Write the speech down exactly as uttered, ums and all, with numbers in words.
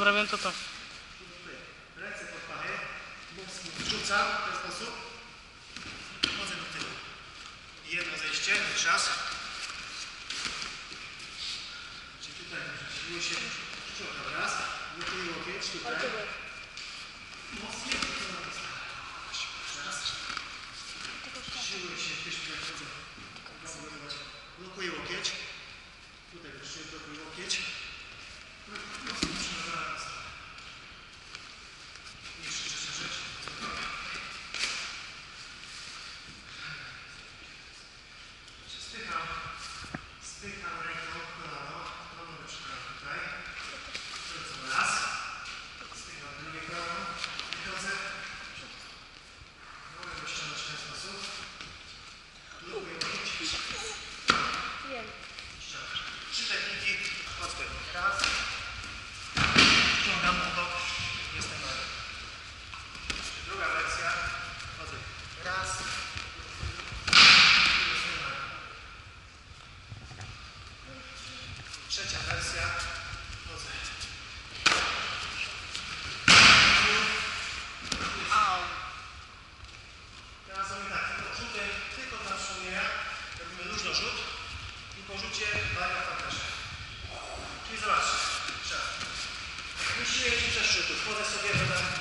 Dobra, wiem co to. Ręce pod pachy, wrzucam w ten sposób, chodzę do tyłu. I jedno zejście, jeszcze raz. Czyli tutaj siłuje się szczoka, raz, blokuję łokieć, tutaj. Mocniej, raz. Siłuje się, gdzieś tutaj chodzę. Blokuję łokieć. Tutaj jeszcze blokuję łokieć. Mocno przynoszę. Jeszcze trzecia rzecz. Spycham, spycham ręką kolano, kolano przycham tutaj. Wrzucam raz. Spycham drugie kolano. Wychodzę. Mogę go ściągnąć w ten sposób. Blokuję łokieć. Trzy techniki. Odpyk. Raz. Ściągam obok. Jestem mały. Druga wersja. Chodzę. Raz. Jestem mały. Trzecia wersja. Chodzę. Teraz zrobimy tak. Rzutem tylko na przemienia. Robimy luźno rzut. I po rzucie waga fantasza. Czyli zobaczcie. Trzeba. Nie siłuję się przez rzutów. Wchodzę sobie, dodam